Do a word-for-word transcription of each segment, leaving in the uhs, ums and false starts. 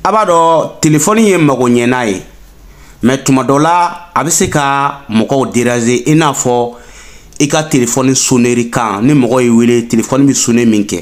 abado téléphone ye mago ɲɛna ye mais tuma dɔ la a bɛ se ka mɔgɔw déranger i n'a fɔ i ka téléphone sonnerie kan ni mɔgɔ ye wele téléphone bɛ sonner min kɛ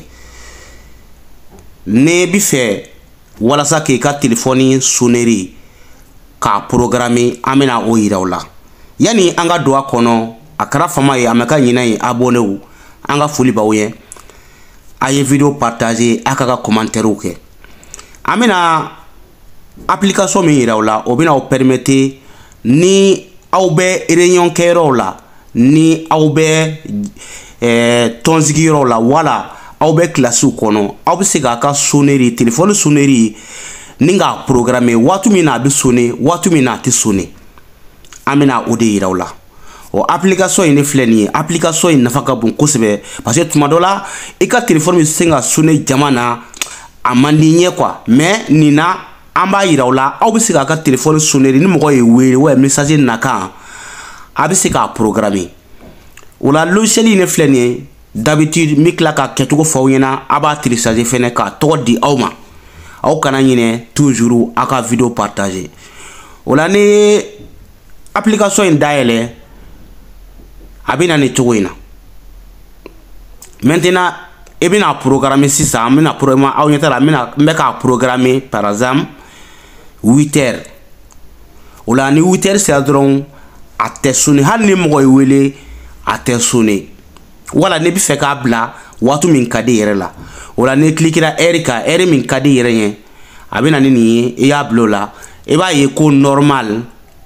ne bi fɛ walasa k'i ka téléphone sonnerie k'a programmer an bɛna o yira o la yani an ka don a kɔnɔ a kɛra fama ye a mɛ ka ɲinɛ ye abonné wu an ka foli b'aw ye a ye vidéo partager a ka ka commentaire kɛ an bɛna application min yira o la o bɛna aw permettre ni aw bɛ réunion kɛyɔrɔw la ni aw bɛ eh, tɔnsigiyɔrɔw la wala aw bɛ kilasiw kɔnɔ aw bɛ se k'a ka sonnerie téléphone sonnerie ni k'a programmer waati min na a bɛ sonner waati min na a tɛ sonner an bɛna o de yira o la o application in ne filɛ nin ye application in nafa ka bon kosɛbɛ parce que tuma dɔ la i ka téléphone bɛ se ka sonner jama na a man di ɲɛ quoi mais nin na an b'a yira o la aw bɛ se k'a ka téléphone sonnerie ni mɔgɔ ye wele wa message na kan a bɛ se k'a programmer o la logiciel in ne filɛ nin ye d'habitude n bɛ tila ka kɛcogo fɔ aw ɲɛna a b'a télécharger fɛnɛ k'a tɔgɔ di aw ma aw kana ɲinɛ toujours aw ka vidéo partager o la ni application in dayɛlɛ a bɛ na ni cogo in na maintenant i bɛna programmer sisan an bɛna programmer aw ɲɛ t'a la n bɛna n bɛ k'a programmer par exemple huit heures o la ni huit heures sera dɔrɔn a tɛ sonner hali ni mɔgɔ ye wele a tɛ sonner wala ne bɛ fɛ k'a bila waati min ka di yɛrɛ la o la ni cliquera heure kan heure min ka di yɛrɛ ye a bɛ na ni nin ye i y'a bila o la i b'a ye ko normal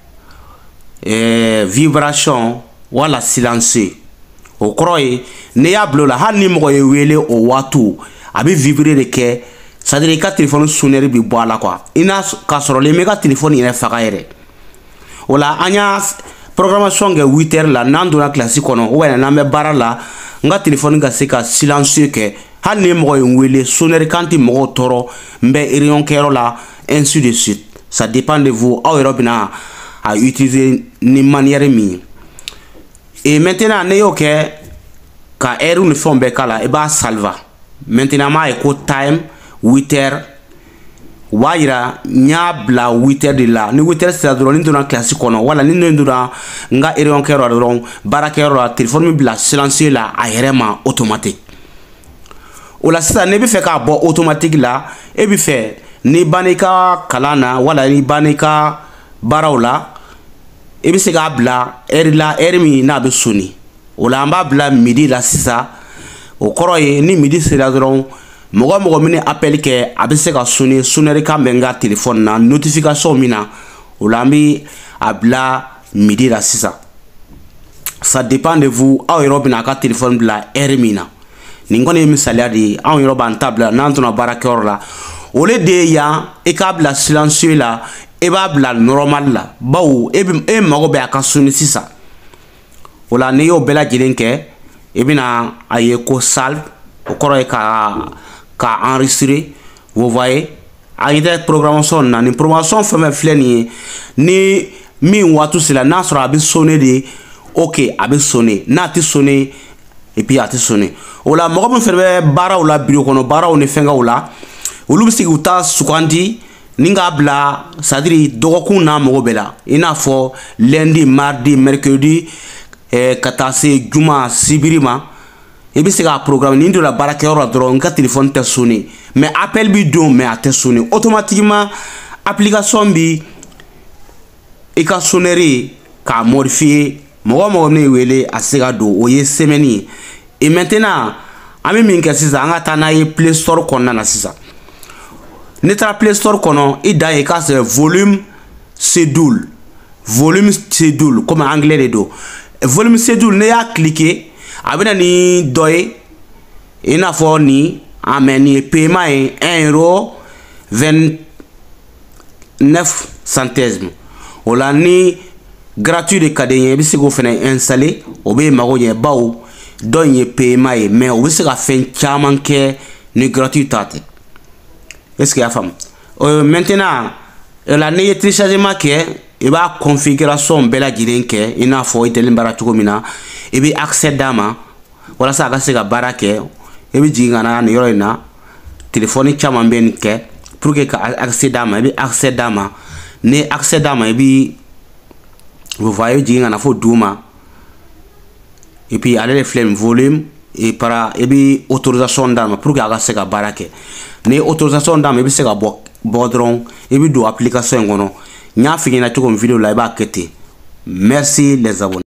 eh, vibration wala silencieux o kɔrɔ ye n'i y'a bila o la hali ni mɔgɔ ye wele o waati a bɛ vibrer de kɛ c'est à dire i ka téléphone sonnerie bɛ bɔ a la quoi i n'a ka sɔrɔ i m'i ka téléphone yɛrɛ faga yɛrɛ o la an y'a programmation kɛ huit heures la n'an donna classe kɔnɔ ou bien n'an bɛ baara la n ka téléphone ka se ka silencieux kɛ hali ni mɔgɔ ye n wele sonnerie kan tɛ mɔgɔw tɔɔrɔ n bɛ réunion kɛyɔrɔ la ainsi de suite ça dépend de vous aw yɛrɛ bɛna a utiliser ni manière min ye et maintenant ne y'o kɛ ka heure ni fɛnw bɛɛ k'a la i b'a salva maintenant an b'a ye ko time huit heures o b'a yira n y'a bila huit heures de la ni huit heures sera dɔrɔn ni donna classe kɔnɔ wala ni ne donna n ka réunion kɛyɔrɔ la dɔrɔn baarakɛyɔrɔ la téléphone min bila silencieux la a yɛrɛ ma automatique o la sisan ne bɛ fɛ k'a bɔ automatique la e bɛ fɛ ni banna i ka kalan na wala ni banna i ka baaraw la i bɛ se k'a bila heure la heure min n'a bɛ sonni o la an b'a bila midi la sisan o kɔrɔ ye ni midi sera dɔrɔn mɔgɔ mɔgɔ min appel kɛ a bɛ se ka sonner sonnerie kan bɛ n ka téléphone na notification min na o la an bɛ a bila midi la sisan ça dépend de vous aw yɛrɛ bɛna a ka téléphone bila heure min na nin kɔni ye misaliya de ye anw yɛrɛ b'an ta bila n'an donna baarakɛyɔrɔ la o le de ye yan i k'a bila silencieux la i b'a bila normal la bawo e bɛ e mago bɛ a ka sonner sisan o la n'i y'o bɛɛ lajɛlen kɛ i bɛna a ye ko salve o kɔrɔ ye ka ka enregistrer vous voyez a yɛrɛ programmation na nin programmation fɛn fɛn filɛ nin ye ni min waati sera n'a sɔrɔ a bɛ sonner de ok a bɛ sonner n'a tɛ sonner et puis a tɛ sonner o la mɔgɔ min fɛnɛ bɛ baaraw la bureau kɔnɔ baaraw ni fɛnkɛw la olu bɛ se k'u ta sugandi ni k'a bila c'est à dire dɔgɔkun n'a mago bɛɛ la i n'a fɔ lundi mardi mercredi eh, ka taa se juma sibiri ma i bɛ se k'a programme ni donna baarakɛyɔrɔ la dɔrɔn n ka téléphone tɛ sonner mais appel bi don mais a tɛ sonner automatiquement application bi i ka sonnerie k'a modifier mɔgɔ mɔgɔ ne wele a se ka don o ye semaine ye et maintenant an bɛ min kɛ sisan an ka taa n'a ye play store kɔnɔna na sisan ne taara play store kɔnɔ i dan ye k'a sɔrɔ volume schedule volume schedule comme anglais de don volume schedule ne y'a cliquer a bɛ na ni dɔ ye i n'a fɔ nin a mɛ nin ye paiement ye un euro vingt neuf centesmes o la ni gratuit de ka di n ye i bɛ se k'o fana installer o bɛ mago ɲɛ bawo dɔ in ye paiement ye mais o bɛ se ka fɛn caman kɛ ni gratuit ta tɛ est ce que y'a faamu maintenant la n'i ye téléchargement kɛ i b'a configuration bɛɛ lajɛlen kɛ i n'a fɔ i tɛlen baara cogo min na i bɛ accès d'a ma walasa a ka se ka baara kɛ i bɛ jigin ka na nin yɔrɔ in na téléphone caman bɛ nin kɛ pour que ka accès d'ama et accès d'ama ne accès d'ama et puis vous voyez jigin na fo douma et puis aller les flammes volume et para et puis autorisation d'ama pour que aga se ka barake ne autorisation d'ama et puis se ka bo bodron et puis do application ngono nya fi na to vidéo la ba kete. Merci les abonnés.